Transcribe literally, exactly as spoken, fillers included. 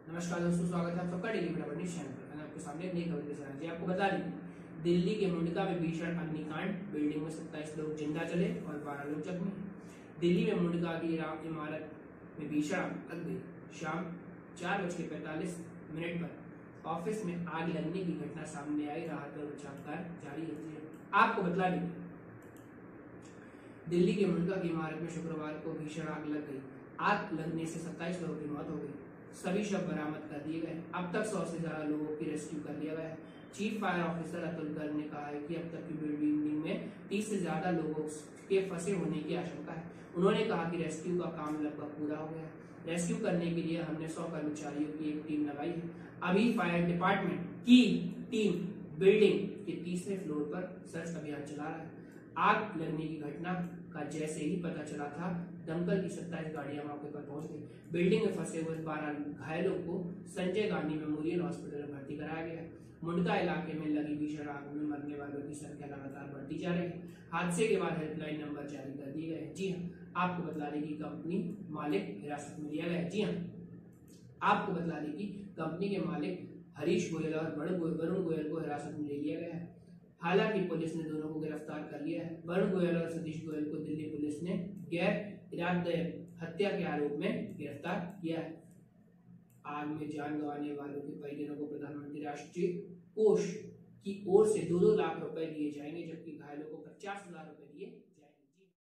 नमस्कार दोस्तों, स्वागत है आप सबका डेली फटाफट न्यूज चैनल पर। आपके सामने एक नई खबर के साथ जी आपको बता दें, दिल्ली के मुंडका में भीषण अग्निकांड, बिल्डिंग में सत्ताईस लोग जिंदा चले और बारह लोग जख्मी। दिल्ली में मुंडका की इमारत में भीषण आग लग गई। शाम चार बज के पैंतालीस मिनट पर ऑफिस में आग लगने की घटना सामने आई। राहत और बचाव कार्य जारी है। आपको बता दें, दिल्ली के मुंडका की इमारत में शुक्रवार को भीषण आग लग गई। आग लगने से सत्ताईस लोगों की मौत हो गई। सभी शव बरामद कर दिए गए। अब तक सौ से ज्यादा लोगों की रेस्क्यू कर लिया गया है। Chief fire officer Atul Garg ने कहा है कि अब तक की बिल्डिंग में तीस से ज्यादा लोगों के फंसे होने की आशंका है। उन्होंने कहा कि रेस्क्यू का काम लगभग पूरा हो गया है। रेस्क्यू करने के लिए हमने सौ कर्मचारियों की एक टीम लगाई है। अभी फायर डिपार्टमेंट की टीम बिल्डिंग के तीसरे फ्लोर पर सर्च अभियान चला रहा है। आग लगने की घटना का जैसे ही पता चला था, दमकल की सत्ताईस गाड़ियां मौके पर पहुंच गई। बिल्डिंग में फंसे हुए बारह घायलों को संजय गांधी मेमोरियल हॉस्पिटल में भर्ती कराया गया है। मुंडका इलाके में लगी भीषण आग में मरने वालों की संख्या लगातार बढ़ती जा रही है। हादसे के बाद हेल्पलाइन नंबर जारी कर दिए गए। जी हाँ, आपको बता दें कि कंपनी मालिक हिरासत में लिया गया है। जी हाँ, आपको बता दें कि कंपनी के मालिक हरीश गोयल और वरुण गोयल को हिरासत में ले लिया गया है। हालांकि पुलिस ने दोनों को गिरफ्तार कर लिया है। वरुण गोयल और सतीश गोयल को दिल्ली पुलिस ने गैर इरादतन हत्या के आरोप में गिरफ्तार किया है। आग में जान गंवाने वालों के परिजनों को प्रधानमंत्री राष्ट्रीय कोष की ओर से दो दो लाख रुपए दिए जाएंगे, जबकि घायलों को पचास हजार रुपए दिए